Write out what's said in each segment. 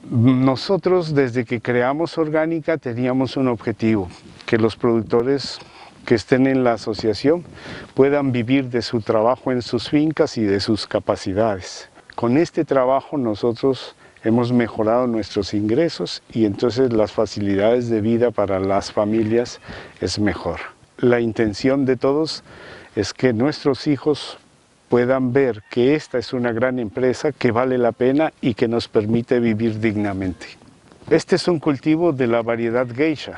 Nosotros desde que creamos Orgánica teníamos un objetivo, que los productores que estén en la asociación puedan vivir de su trabajo en sus fincas y de sus capacidades. Con este trabajo nosotros hemos mejorado nuestros ingresos y entonces las facilidades de vida para las familias es mejor. La intención de todos es que nuestros hijos puedan ver que esta es una gran empresa que vale la pena y que nos permite vivir dignamente. Este es un cultivo de la variedad Geisha.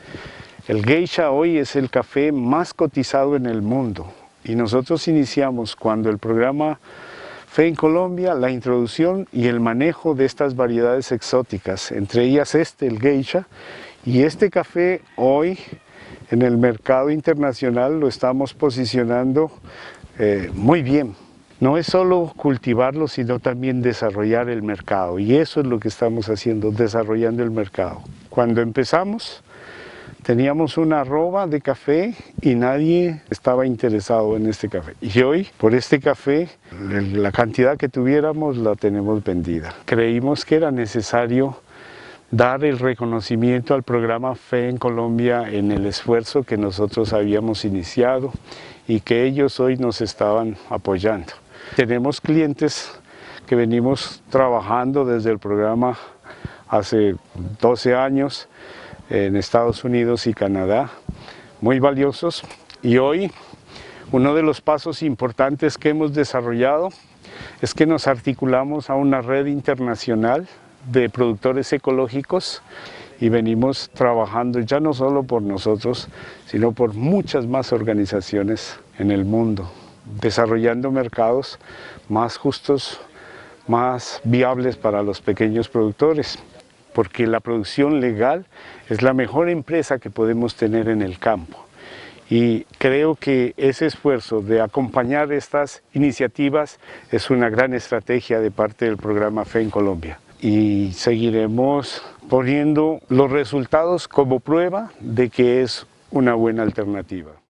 El Geisha hoy es el café más cotizado en el mundo y nosotros iniciamos cuando el programa Fe en Colombia la introducción y el manejo de estas variedades exóticas, entre ellas el Geisha, y este café hoy en el mercado internacional lo estamos posicionando muy bien. No es solo cultivarlo, sino también desarrollar el mercado, y eso es lo que estamos haciendo, desarrollando el mercado. Cuando empezamos, teníamos una arroba de café y nadie estaba interesado en este café. Y hoy, por este café, la cantidad que tuviéramos la tenemos vendida. Creímos que era necesario dar el reconocimiento al programa Fe en Colombia en el esfuerzo que nosotros habíamos iniciado y que ellos hoy nos estaban apoyando. Tenemos clientes que venimos trabajando desde el programa hace 12 años, en Estados Unidos y Canadá, muy valiosos, y hoy uno de los pasos importantes que hemos desarrollado es que nos articulamos a una red internacional de productores ecológicos y venimos trabajando ya no solo por nosotros, sino por muchas más organizaciones en el mundo, desarrollando mercados más justos, más viables para los pequeños productores, porque la producción legal es la mejor empresa que podemos tener en el campo. Y creo que ese esfuerzo de acompañar estas iniciativas es una gran estrategia de parte del programa Fe en Colombia. Y seguiremos poniendo los resultados como prueba de que es una buena alternativa.